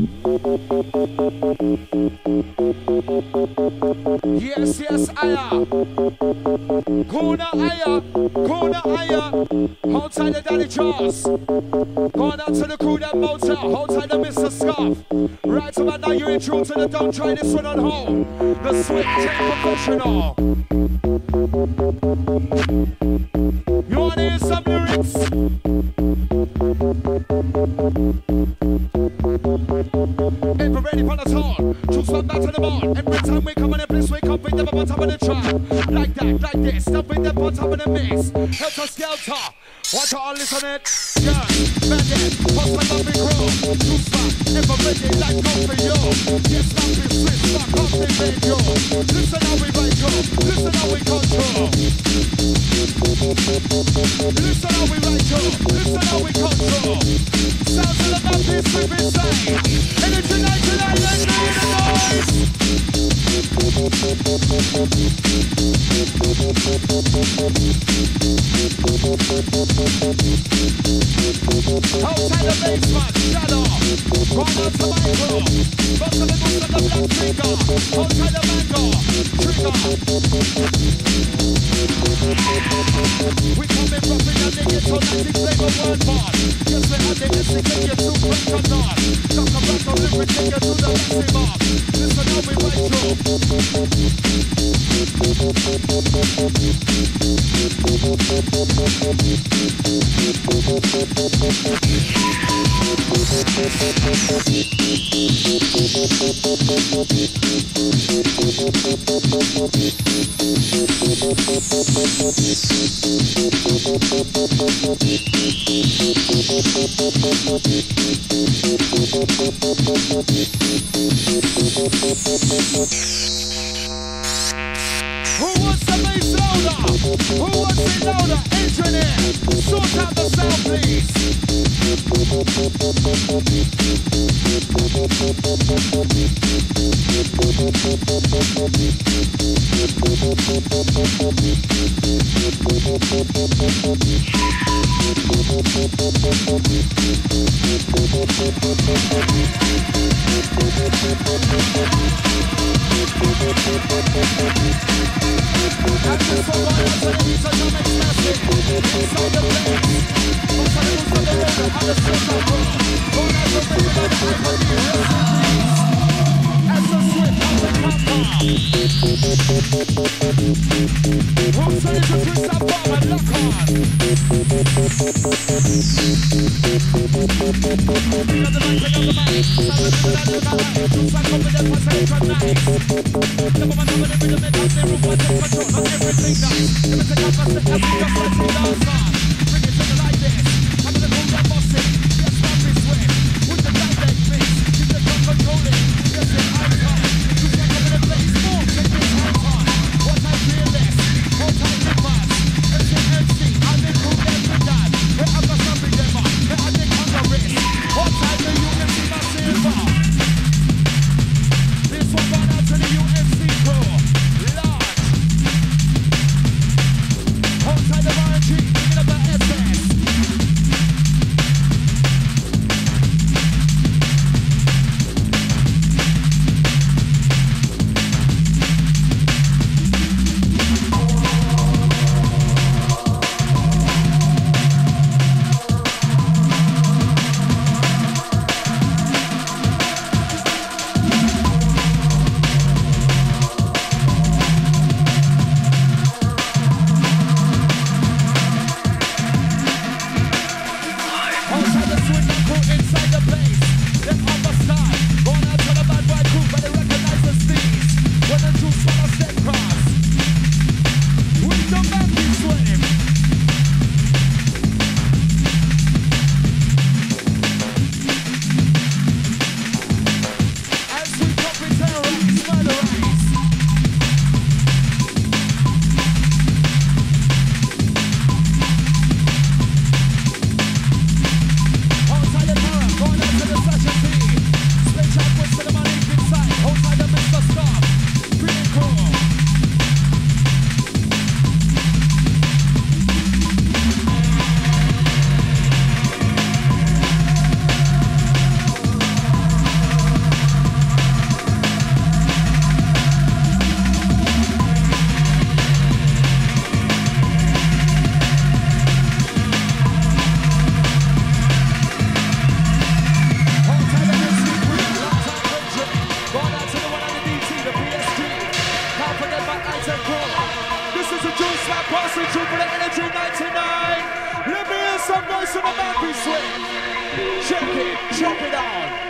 Yes, yes, aya. Corner aya. Hold tight the Daddy Charles. Going out to the crew that motel. Hold tight the Mr. Scarf. Right about now you're in tune to the don't try this one on home. The Swift Chain Professional. You wanna hear some lyrics? If we're ready for the tone, choose one back to the ball. Every time we come on the place, we come with them on top of the track. Like that, like this, stop with them on top of the mix. Helter Skelter, watch all listen it. Yeah, bandit, post my lovely crew. Choose back, if we're ready, like go for you. Yes, not be swift, back off the radio. Listen how we write you, listen how we control. Listen how we write you, listen how we control. Sounds all about this we've been saying. Energy night tonight, let's make the noise. Outside the basement, shadow. Run out to Michael. Go to the boots of the black trigger. Outside the mango, trigger. We come in roughing and they get so nice, flavor word part. Yes, we had the instinct, you're too quick or not. Talk about the lyrics, take you to the maximum. Listen how we write through. Who wants the bass louder? Who wants it louder? Engineer, sort out the sound, please. And this one right up to the beat of your mix massive. Inside the place. Once I lose the road and the center road. Going out the rhythm and the hype of the rest as the Swift on the counter. Who's ready to twist that bomb and lock on? Bring up the mic, bring up the mic. Sound the rhythm and the hype. Looks like over there for central night. Never mind over the rhythm and the roof was in control of everything now. Everything I must have just like the last on. Bring it to the like this. I'm gonna move that bossy. Yes, not be swift. With the light like this. Keep the gun controlling. Yes, it's icon. You can't come in and play small. Take this icon. What I feel this. What I live as. MC, I'm in room every day. Where I'm the something ever. Where I think on the wrist. What time do you can see my silver? This one gone out to the UFC crew. Large. Outside the RNG, Check it out.